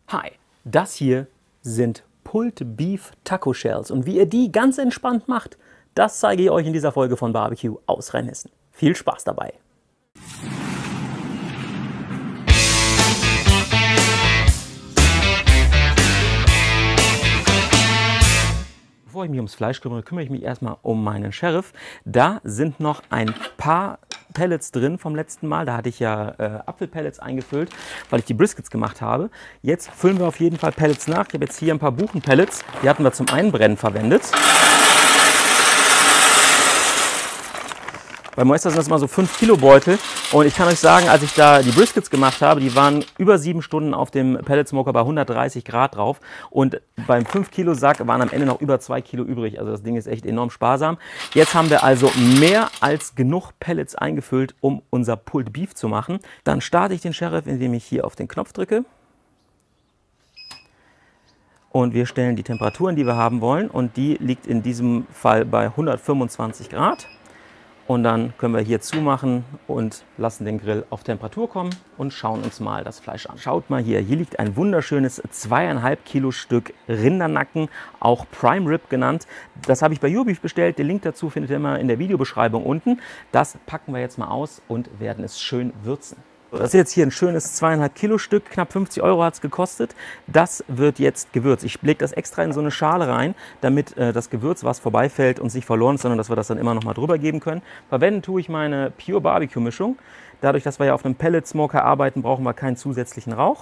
Hi, das hier sind Pulled Beef Taco Shells und wie ihr die ganz entspannt macht, das zeige ich euch in dieser Folge von Barbecue aus Rheinhessen. Viel Spaß dabei! Bevor ich mich ums Fleisch kümmere, kümmere ich mich erstmal um meinen Sheriff. Da sind noch ein paar Pellets drin vom letzten Mal. Da hatte ich ja Apfelpellets eingefüllt, weil ich die Briskets gemacht habe. Jetzt füllen wir auf jeden Fall Pellets nach. Ich habe jetzt hier ein paar Buchenpellets. Die hatten wir zum Einbrennen verwendet. Bei Moista sind das immer so 5 Kilo Beutel. Und ich kann euch sagen, als ich da die Briskets gemacht habe, die waren über 7 Stunden auf dem Pellet Smoker bei 130 Grad drauf. Und beim 5 Kilo Sack waren am Ende noch über 2 Kilo übrig. Also das Ding ist echt enorm sparsam. Jetzt haben wir also mehr als genug Pellets eingefüllt, um unser Pulled Beef zu machen. Dann starte ich den Sheriff, indem ich hier auf den Knopf drücke. Und wir stellen die Temperaturen, die wir haben wollen. Und die liegt in diesem Fall bei 125 Grad. Und dann können wir hier zumachen und lassen den Grill auf Temperatur kommen und schauen uns mal das Fleisch an. Schaut mal hier, hier liegt ein wunderschönes 2,5 Kilo Stück Rindernacken, auch Prime Rib genannt. Das habe ich bei YouBeef bestellt, den Link dazu findet ihr immer in der Videobeschreibung unten. Das packen wir jetzt mal aus und werden es schön würzen. Das ist jetzt hier ein schönes 2,5 Kilo Stück, knapp 50 € hat es gekostet. Das wird jetzt gewürzt. Ich lege das extra in so eine Schale rein, damit das Gewürz, was vorbeifällt, uns nicht verloren ist, sondern dass wir das dann immer noch mal drüber geben können. Verwenden tue ich meine Pure Barbecue Mischung. Dadurch, dass wir ja auf einem Pellet Smoker arbeiten, brauchen wir keinen zusätzlichen Rauch.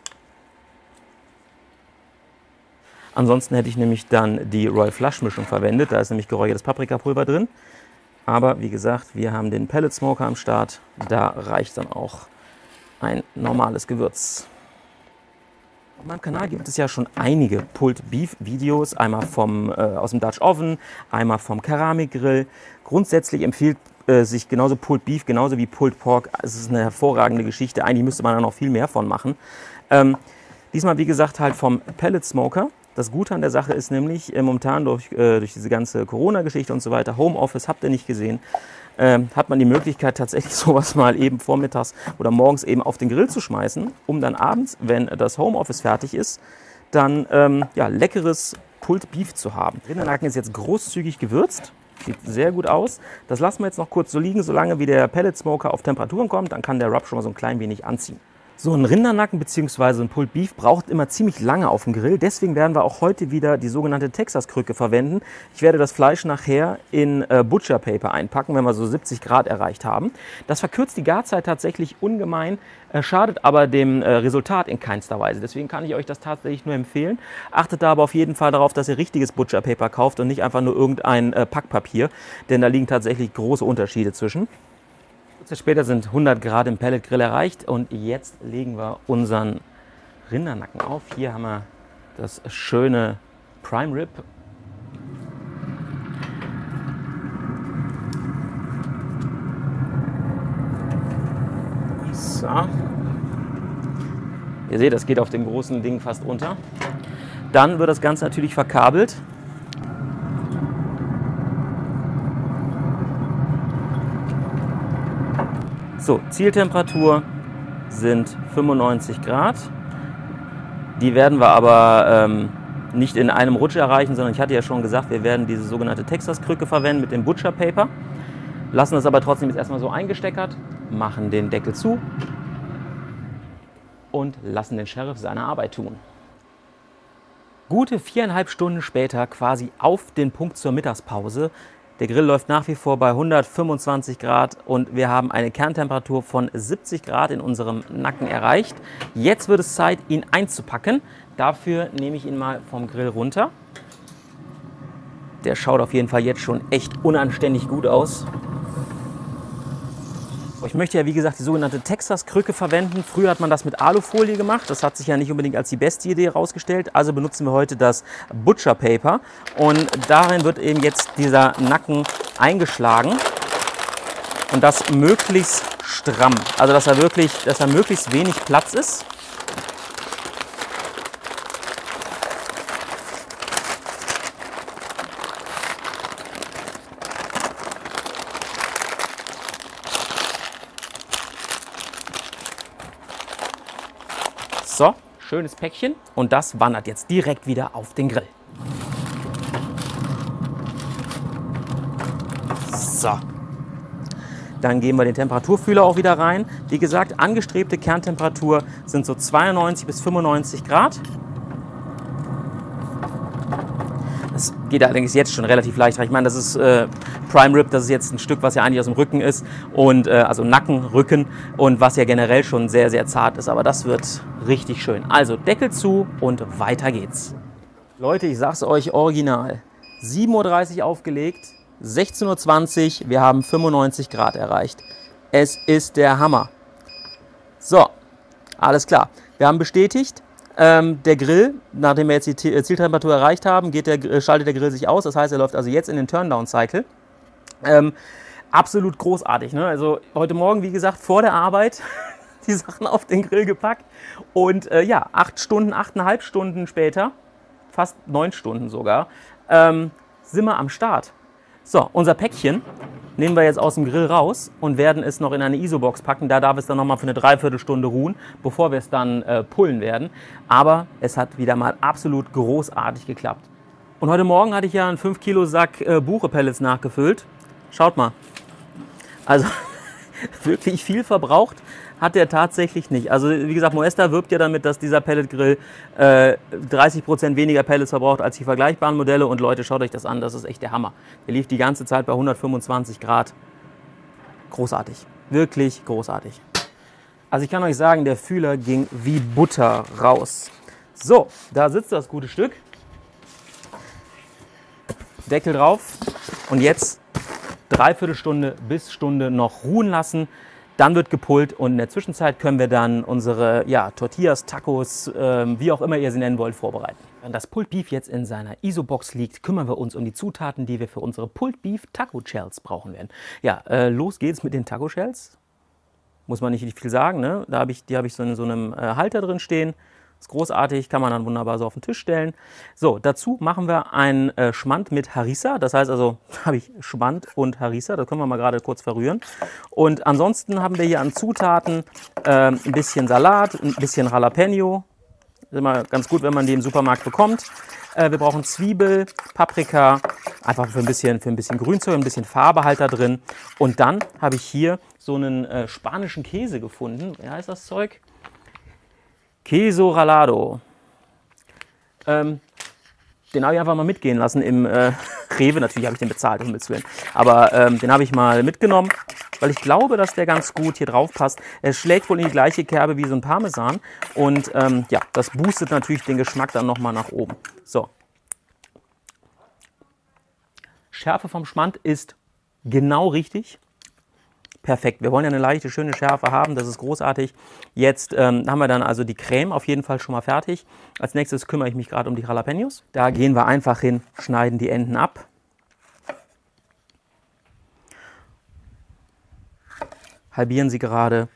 Ansonsten hätte ich nämlich dann die Royal Flush Mischung verwendet. Da ist nämlich geräuchertes Paprikapulver drin. Aber wie gesagt, wir haben den Pellet Smoker am Start. Da reicht dann auch ein normales Gewürz. Auf meinem Kanal gibt es ja schon einige Pulled Beef Videos, einmal aus dem Dutch Oven, einmal vom Keramikgrill. Grundsätzlich empfiehlt sich genauso Pulled Beef, genauso wie Pulled Pork. Es ist eine hervorragende Geschichte, eigentlich müsste man da noch viel mehr von machen. Diesmal wie gesagt halt vom Pellet Smoker. Das Gute an der Sache ist nämlich, momentan durch diese ganze Corona-Geschichte und so weiter, Homeoffice, habt ihr nicht gesehen, hat man die Möglichkeit tatsächlich sowas mal eben vormittags oder morgens eben auf den Grill zu schmeißen, um dann abends, wenn das Homeoffice fertig ist, dann ja, leckeres Pulled Beef zu haben. Rindernacken ist jetzt großzügig gewürzt, sieht sehr gut aus. Das lassen wir jetzt noch kurz so liegen, solange wie der Pellet Smoker auf Temperaturen kommt, dann kann der Rub schon mal so ein klein wenig anziehen. So ein Rindernacken bzw. ein Pulled Beef braucht immer ziemlich lange auf dem Grill. Deswegen werden wir auch heute wieder die sogenannte Texas-Krücke verwenden. Ich werde das Fleisch nachher in Butcher Paper einpacken, wenn wir so 70 Grad erreicht haben. Das verkürzt die Garzeit tatsächlich ungemein, schadet aber dem Resultat in keinster Weise. Deswegen kann ich euch das tatsächlich nur empfehlen. Achtet da aber auf jeden Fall darauf, dass ihr richtiges Butcher Paper kauft und nicht einfach nur irgendein Packpapier, denn da liegen tatsächlich große Unterschiede zwischen. Kurz später sind 100 Grad im Pelletgrill erreicht und jetzt legen wir unseren Rindernacken auf. Hier haben wir das schöne Prime Rib. So. Ihr seht, das geht auf dem großen Ding fast unter. Dann wird das Ganze natürlich verkabelt. So, Zieltemperatur sind 95 Grad. Die werden wir aber nicht in einem Rutsch erreichen, sondern ich hatte ja schon gesagt, wir werden diese sogenannte Texas-Krücke verwenden mit dem Butcher Paper. Lassen das aber trotzdem jetzt erstmal so eingesteckert, machen den Deckel zu und lassen den Sheriff seine Arbeit tun. Gute 4,5 Stunden später, quasi auf den Punkt zur Mittagspause. Der Grill läuft nach wie vor bei 125 Grad und wir haben eine Kerntemperatur von 70 Grad in unserem Nacken erreicht. Jetzt wird es Zeit, ihn einzupacken. Dafür nehme ich ihn mal vom Grill runter. Der schaut auf jeden Fall jetzt schon echt unanständig gut aus. Ich möchte ja wie gesagt die sogenannte Texas-Krücke verwenden. Früher hat man das mit Alufolie gemacht. Das hat sich ja nicht unbedingt als die beste Idee herausgestellt. Also benutzen wir heute das Butcher Paper. Und darin wird eben jetzt dieser Nacken eingeschlagen. Und das möglichst stramm. Also dass er möglichst wenig Platz ist. So, Schönes Päckchen und das wandert jetzt direkt wieder auf den Grill. So. Dann geben wir den Temperaturfühler auch wieder rein. Wie gesagt, angestrebte Kerntemperatur sind so 92 bis 95 Grad. Das geht allerdings jetzt schon relativ leicht. Ich meine, das ist Prime Rib, das ist jetzt ein Stück, was ja eigentlich aus dem Rücken ist. Und, also Nacken, Rücken und was ja generell schon sehr, sehr zart ist. Aber das wird richtig schön. Also Deckel zu und weiter geht's. Leute, ich sag's euch original. 7:30 Uhr aufgelegt. 16:20 Uhr, wir haben 95 Grad erreicht. Es ist der Hammer. So, alles klar. Wir haben bestätigt, der Grill, nachdem wir jetzt die Zieltemperatur erreicht haben, schaltet der Grill sich aus. Das heißt, er läuft also jetzt in den Turndown-Cycle. Absolut großartig. Ne? Also heute Morgen, wie gesagt, vor der Arbeit die Sachen auf den Grill gepackt. Und ja, 8 Stunden, 8,5 Stunden später, fast 9 Stunden sogar, sind wir am Start. So, unser Päckchen nehmen wir jetzt aus dem Grill raus und werden es noch in eine Isobox packen. Da darf es dann nochmal für eine Dreiviertelstunde ruhen, bevor wir es dann pullen werden. Aber es hat wieder mal absolut großartig geklappt. Und heute Morgen hatte ich ja einen 5 Kilo Sack Buche-Pellets nachgefüllt. Schaut mal. Also wirklich viel verbraucht hat der tatsächlich nicht. Also wie gesagt, Moesta wirbt ja damit, dass dieser Pelletgrill 30% weniger Pellets verbraucht als die vergleichbaren Modelle. Und Leute, schaut euch das an, das ist echt der Hammer. Der lief die ganze Zeit bei 125 Grad. Großartig, wirklich großartig. Also ich kann euch sagen, der Fühler ging wie Butter raus. So, da sitzt das gute Stück. Deckel drauf und jetzt Dreiviertelstunde bis Stunde noch ruhen lassen. Dann wird gepullt und in der Zwischenzeit können wir dann unsere Tortillas, Tacos, wie auch immer ihr sie nennen wollt, vorbereiten. Wenn das Pulled Beef jetzt in seiner Isobox liegt, kümmern wir uns um die Zutaten, die wir für unsere Pulled Beef Taco Shells brauchen werden. Ja, los geht's mit den Taco Shells. Muss man nicht viel sagen, ne? Die habe ich so in so einem Halter drin stehen. Ist großartig, kann man dann wunderbar so auf den Tisch stellen. So, dazu machen wir einen Schmand mit Harissa. Das heißt also, habe ich Schmand und Harissa. Das können wir mal gerade kurz verrühren. Und ansonsten haben wir hier an Zutaten ein bisschen Salat, ein bisschen Jalapeno. Ist immer ganz gut, wenn man die im Supermarkt bekommt. Wir brauchen Zwiebel, Paprika, einfach für ein bisschen Grünzeug, ein bisschen Farbe halt da drin. Und dann habe ich hier so einen spanischen Käse gefunden. Wie heißt das Zeug? Queso Rallado. Den habe ich einfach mal mitgehen lassen im Rewe. Natürlich habe ich den bezahlt, um Himmels Willen. Aber den habe ich mal mitgenommen, weil ich glaube, dass der ganz gut hier drauf passt. Er schlägt wohl in die gleiche Kerbe wie so ein Parmesan. Und ja, das boostet natürlich den Geschmack dann nochmal nach oben. So. Schärfe vom Schmand ist genau richtig. Perfekt. Wir wollen ja eine leichte, schöne Schärfe haben. Das ist großartig. Jetzt haben wir dann also die Creme auf jeden Fall schon mal fertig. Als nächstes kümmere ich mich gerade um die Jalapenos. Da gehen wir einfach hin, schneiden die Enden ab. Halbieren sie gerade.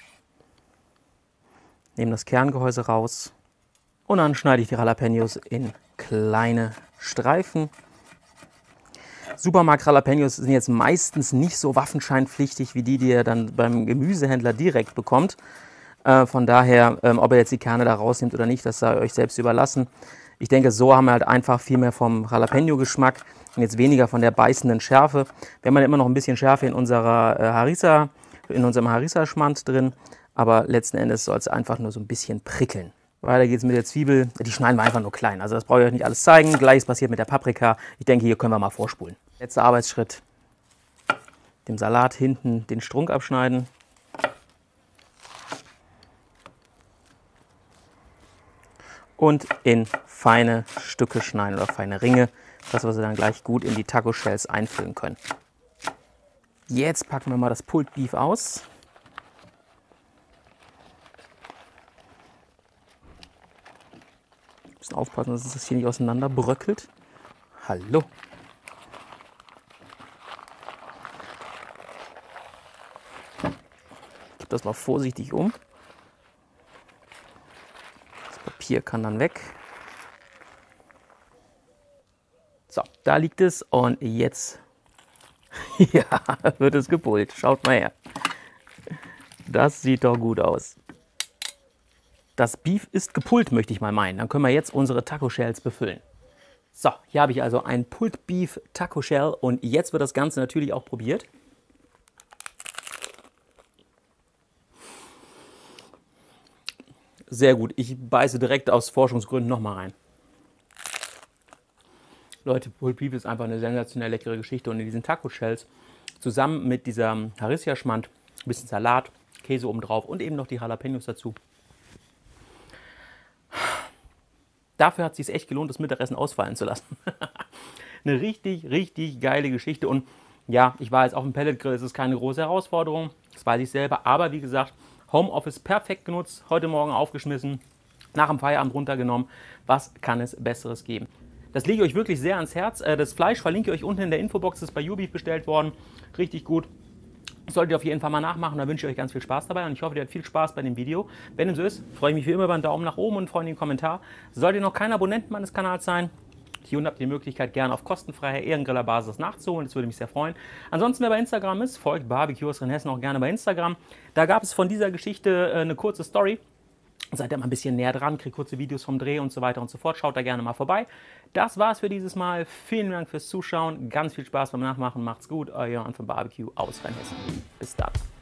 Nehmen das Kerngehäuse raus. Und dann schneide ich die Jalapenos in kleine Streifen. Supermarkt-Jalapenos sind jetzt meistens nicht so waffenscheinpflichtig wie die ihr dann beim Gemüsehändler direkt bekommt. Von daher, ob ihr jetzt die Kerne da rausnimmt oder nicht, das sei euch selbst überlassen. Ich denke, so haben wir halt einfach viel mehr vom Jalapeno-Geschmack und jetzt weniger von der beißenden Schärfe. Wir haben ja immer noch ein bisschen Schärfe in unserem Harissa-Schmand drin, aber letzten Endes soll es einfach nur so ein bisschen prickeln. Weiter geht's mit der Zwiebel. Die schneiden wir einfach nur klein. Also das brauche ich euch nicht alles zeigen. Gleiches passiert mit der Paprika. Ich denke, hier können wir mal vorspulen. Letzter Arbeitsschritt. Dem Salat hinten den Strunk abschneiden. Und in feine Stücke schneiden oder feine Ringe, dass wir sie dann gleich gut in die Taco Shells einfüllen können. Jetzt packen wir mal das Pulled Beef aus. Müssen aufpassen, dass es das hier nicht auseinander bröckelt. Hallo. Ich gebe das mal vorsichtig um. Das Papier kann dann weg. So, da liegt es und jetzt ja, wird es gepullt. Schaut mal her. Das sieht doch gut aus. Das Beef ist gepult, möchte ich mal meinen. Dann können wir jetzt unsere Taco Shells befüllen. So, hier habe ich also ein Pulled Beef Taco Shell und jetzt wird das Ganze natürlich auch probiert. Sehr gut, ich beiße direkt aus Forschungsgründen nochmal rein. Leute, Pulled Beef ist einfach eine sensationell leckere Geschichte und in diesen Taco Shells zusammen mit dieser Harissa-Schmand, ein bisschen Salat, Käse obendrauf und eben noch die Jalapenos dazu. Dafür hat es sich echt gelohnt, das Mittagessen ausfallen zu lassen. Eine richtig, richtig geile Geschichte. Und ja, ich war jetzt auf dem Pelletgrill, es ist keine große Herausforderung, das weiß ich selber. Aber wie gesagt, Homeoffice perfekt genutzt, heute Morgen aufgeschmissen, nach dem Feierabend runtergenommen. Was kann es Besseres geben? Das lege ich euch wirklich sehr ans Herz. Das Fleisch verlinke ich euch unten in der Infobox, das ist bei YouBeef bestellt worden. Richtig gut. Solltet ihr auf jeden Fall mal nachmachen, da wünsche ich euch ganz viel Spaß dabei und ich hoffe, ihr habt viel Spaß bei dem Video. Wenn dem so ist, freue ich mich wie immer über einen Daumen nach oben und einen freundlichen Kommentar. Solltet ihr noch kein Abonnent meines Kanals sein, hier unten habt ihr die Möglichkeit, gerne auf kostenfreier Ehrengriller-Basis nachzuholen, das würde mich sehr freuen. Ansonsten, wer bei Instagram ist, folgt Barbecue aus Rheinhessen auch gerne bei Instagram. Da gab es von dieser Geschichte eine kurze Story. Seid ihr mal ein bisschen näher dran, kriegt kurze Videos vom Dreh und so weiter und so fort. Schaut da gerne mal vorbei. Das war's für dieses Mal. Vielen Dank fürs Zuschauen. Ganz viel Spaß beim Nachmachen. Macht's gut. Euer Jan von Barbecue aus Rheinhessen. Bis dann.